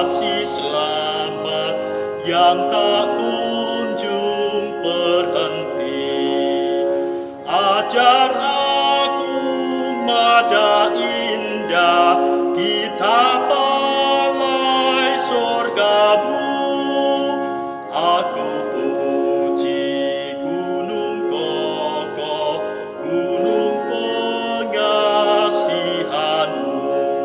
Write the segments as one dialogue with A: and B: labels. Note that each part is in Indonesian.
A: kasih selamat yang tak kunjung berhenti. Ajar aku mada indah kita palai sorgamu. Aku puji gunung kokoh, gunung pengasihanmu.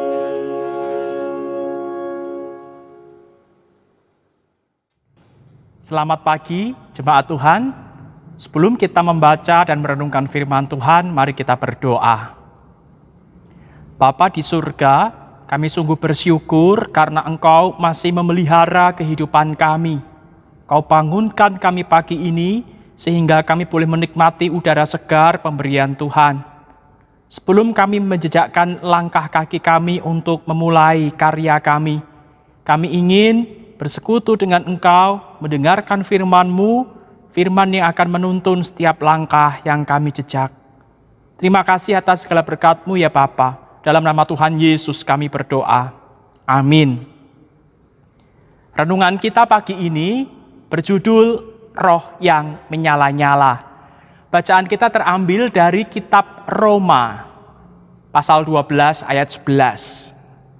B: Selamat pagi, jemaat Tuhan. Sebelum kita membaca dan merenungkan firman Tuhan, mari kita berdoa. Bapa di surga, kami sungguh bersyukur karena Engkau masih memelihara kehidupan kami. Kau bangunkan kami pagi ini, sehingga kami boleh menikmati udara segar pemberian Tuhan. Sebelum kami menjejakkan langkah kaki kami untuk memulai karya kami ingin bersekutu dengan Engkau, mendengarkan firman-Mu, firman yang akan menuntun setiap langkah yang kami jejak. Terima kasih atas segala berkat-Mu ya Bapa. Dalam nama Tuhan Yesus kami berdoa. Amin. Renungan kita pagi ini berjudul Roh yang Menyala-nyala. Bacaan kita terambil dari kitab Roma, pasal 12 ayat 11.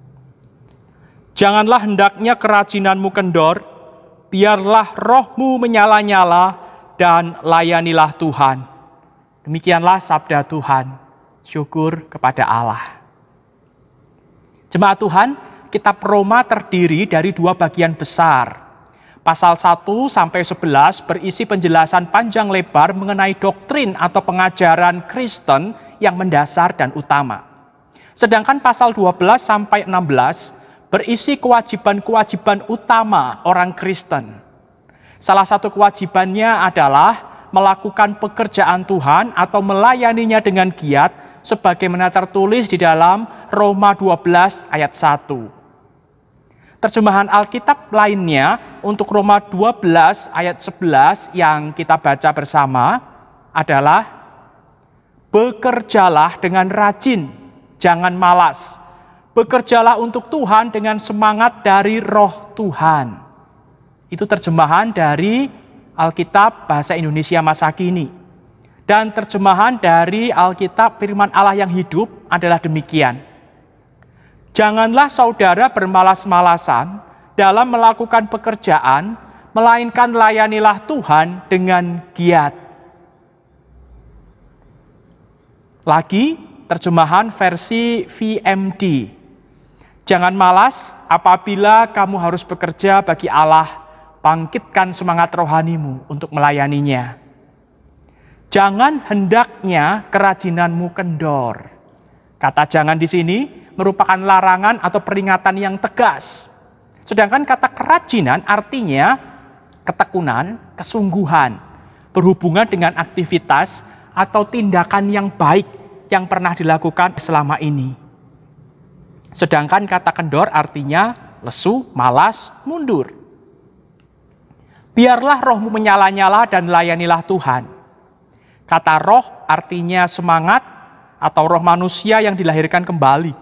B: Janganlah hendaknya kerajinanmu kendor, biarlah rohmu menyala-nyala dan layanilah Tuhan. Demikianlah sabda Tuhan. Syukur kepada Allah. Jemaat Tuhan, kitab Roma terdiri dari dua bagian besar. Pasal 1 sampai 11 berisi penjelasan panjang lebar mengenai doktrin atau pengajaran Kristen yang mendasar dan utama. Sedangkan pasal 12 sampai 16 berisi kewajiban-kewajiban utama orang Kristen. Salah satu kewajibannya adalah melakukan pekerjaan Tuhan atau melayaninya dengan giat sebagaimana tertulis di dalam Roma 12 ayat 1. Terjemahan Alkitab lainnya untuk Roma 12 ayat 11 yang kita baca bersama adalah bekerjalah dengan rajin, jangan malas. Bekerjalah untuk Tuhan dengan semangat dari Roh Tuhan. Itu terjemahan dari Alkitab Bahasa Indonesia masa kini. Dan terjemahan dari Alkitab Firman Allah yang hidup adalah demikian. Janganlah saudara bermalas-malasan dalam melakukan pekerjaan, melainkan layanilah Tuhan dengan giat. Lagi, terjemahan versi VMD. Jangan malas apabila kamu harus bekerja bagi Allah, bangkitkan semangat rohanimu untuk melayaninya. Jangan hendaknya kerajinanmu kendor. Kata jangan di sini merupakan larangan atau peringatan yang tegas. Sedangkan kata kerajinan artinya ketekunan, kesungguhan, berhubungan dengan aktivitas atau tindakan yang baik yang pernah dilakukan selama ini. Sedangkan kata kendor artinya lesu, malas, mundur. Biarlah rohmu menyala-nyala dan layanilah Tuhan. Kata roh artinya semangat atau roh manusia yang dilahirkan kembali.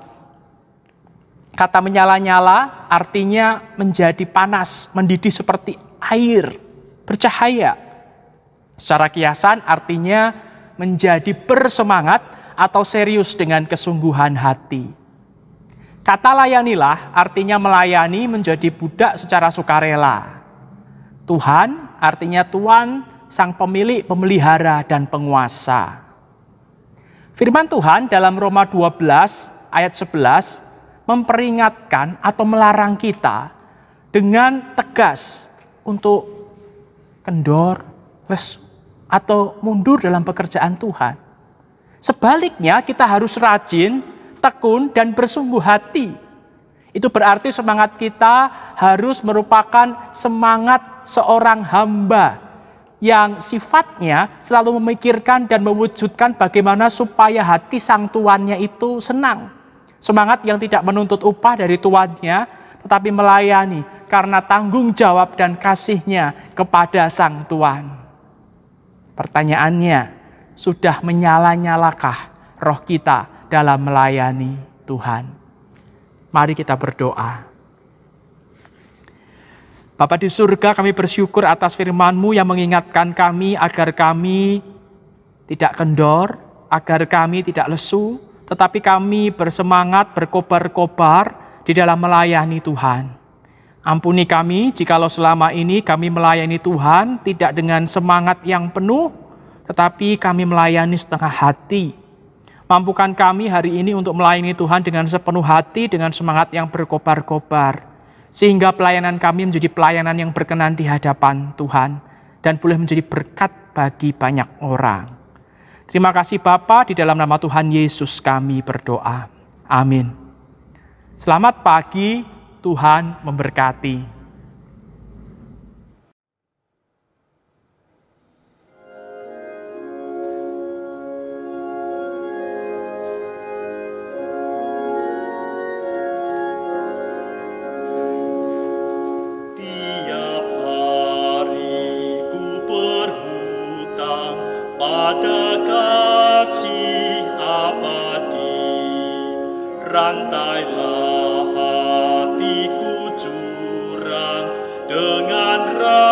B: Kata menyala-nyala artinya menjadi panas, mendidih seperti air, bercahaya. Secara kiasan artinya menjadi bersemangat atau serius dengan kesungguhan hati. Kata layanilah artinya melayani menjadi budak secara sukarela. Tuhan artinya Tuhan, Sang Pemilik, Pemelihara, dan Penguasa. Firman Tuhan dalam Roma 12 ayat 11 memperingatkan atau melarang kita dengan tegas untuk kendor, lesu, atau mundur dalam pekerjaan Tuhan. Sebaliknya kita harus rajin, tekun, dan bersungguh hati. Itu berarti semangat kita harus merupakan semangat seorang hamba yang sifatnya selalu memikirkan dan mewujudkan bagaimana supaya hati sang tuannya itu senang. Semangat yang tidak menuntut upah dari tuannya, tetapi melayani karena tanggung jawab dan kasihnya kepada sang tuan. Pertanyaannya, sudah menyala-nyalakah roh kita dalam melayani Tuhan? Mari kita berdoa. Bapa di surga, kami bersyukur atas firman-Mu yang mengingatkan kami agar kami tidak kendor, agar kami tidak lesu, tetapi kami bersemangat, berkobar-kobar di dalam melayani Tuhan. Ampuni kami jikalau selama ini kami melayani Tuhan tidak dengan semangat yang penuh, tetapi kami melayani setengah hati. Mampukan kami hari ini untuk melayani Tuhan dengan sepenuh hati, dengan semangat yang berkobar-kobar. Sehingga pelayanan kami menjadi pelayanan yang berkenan di hadapan Tuhan dan boleh menjadi berkat bagi banyak orang. Terima kasih Bapa, di dalam nama Tuhan Yesus kami berdoa. Amin. Selamat pagi, Tuhan memberkati.
A: Tiap hari ku berhutang pada kasih abadi, rantailah hatiku curang dengan